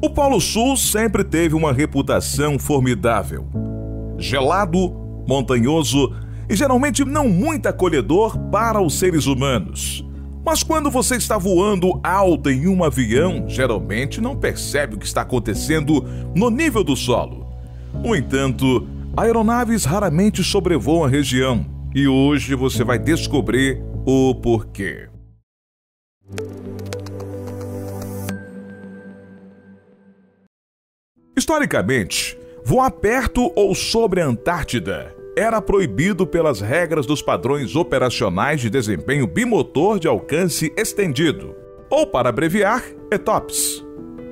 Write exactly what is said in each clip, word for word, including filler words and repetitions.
O Polo Sul sempre teve uma reputação formidável. Gelado, montanhoso e geralmente não muito acolhedor para os seres humanos. Mas quando você está voando alto em um avião, geralmente não percebe o que está acontecendo no nível do solo. No entanto, aeronaves raramente sobrevoam a região e hoje você vai descobrir o porquê. Historicamente, voar perto ou sobre a Antártida era proibido pelas regras dos padrões operacionais de desempenho bimotor de alcance estendido, ou para abreviar, E T O P S.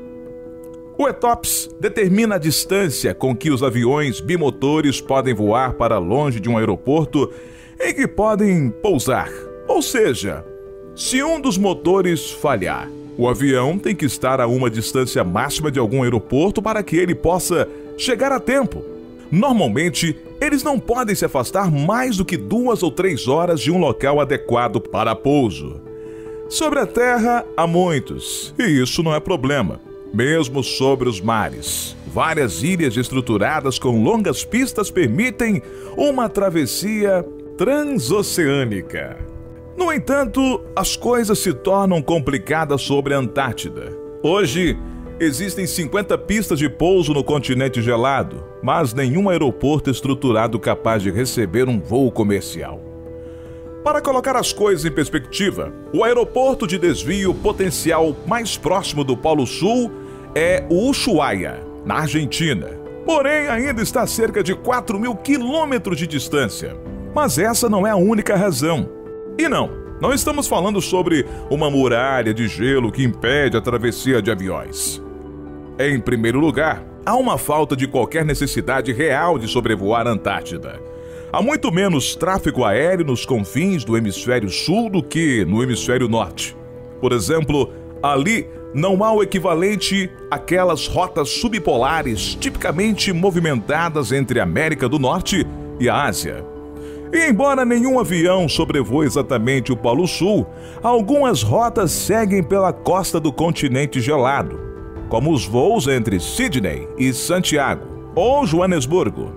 O E T O P S determina a distância com que os aviões bimotores podem voar para longe de um aeroporto em que podem pousar. Ou seja, se um dos motores falhar, o avião tem que estar a uma distância máxima de algum aeroporto para que ele possa chegar a tempo. Normalmente, eles não podem se afastar mais do que duas ou três horas de um local adequado para pouso. Sobre a terra, há muitos, e isso não é problema. Mesmo sobre os mares, várias ilhas estruturadas com longas pistas permitem uma travessia transoceânica. No entanto, as coisas se tornam complicadas sobre a Antártida. Hoje, existem cinquenta pistas de pouso no continente gelado, mas nenhum aeroporto estruturado capaz de receber um voo comercial. Para colocar as coisas em perspectiva, o aeroporto de desvio potencial mais próximo do Polo Sul é o Ushuaia, na Argentina. Porém, ainda está a cerca de quatro mil quilômetros de distância. Mas essa não é a única razão. E não, não estamos falando sobre uma muralha de gelo que impede a travessia de aviões. Em primeiro lugar, há uma falta de qualquer necessidade real de sobrevoar a Antártida. Há muito menos tráfego aéreo nos confins do hemisfério sul do que no hemisfério norte. Por exemplo, ali não há o equivalente àquelas rotas subpolares tipicamente movimentadas entre a América do Norte e a Ásia. E embora nenhum avião sobrevoe exatamente o Polo Sul, algumas rotas seguem pela costa do continente gelado, como os voos entre Sydney e Santiago, ou Joanesburgo.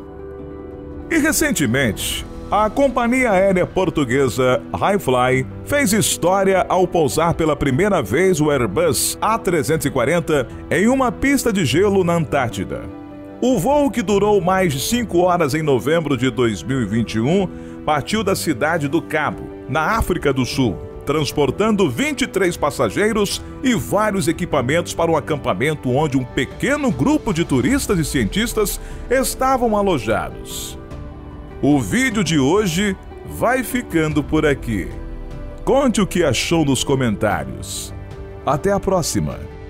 E recentemente, a companhia aérea portuguesa Highfly fez história ao pousar pela primeira vez o Airbus A trezentos e quarenta em uma pista de gelo na Antártida. O voo, que durou mais de cinco horas em novembro de dois mil e vinte e um, partiu da cidade do Cabo, na África do Sul, transportando vinte e três passageiros e vários equipamentos para um acampamento onde um pequeno grupo de turistas e cientistas estavam alojados. O vídeo de hoje vai ficando por aqui. Conte o que achou nos comentários. Até a próxima!